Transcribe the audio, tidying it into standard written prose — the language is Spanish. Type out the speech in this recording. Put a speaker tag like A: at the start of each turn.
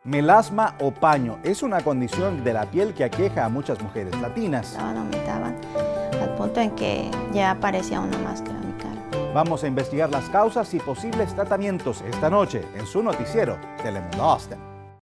A: Melasma o paño es una condición de la piel que aqueja a muchas mujeres latinas.
B: Aumentaban al punto en que ya parecía una máscara en mi cara.
A: Vamos a investigar las causas y posibles tratamientos esta noche en su noticiero Telemundo Austin.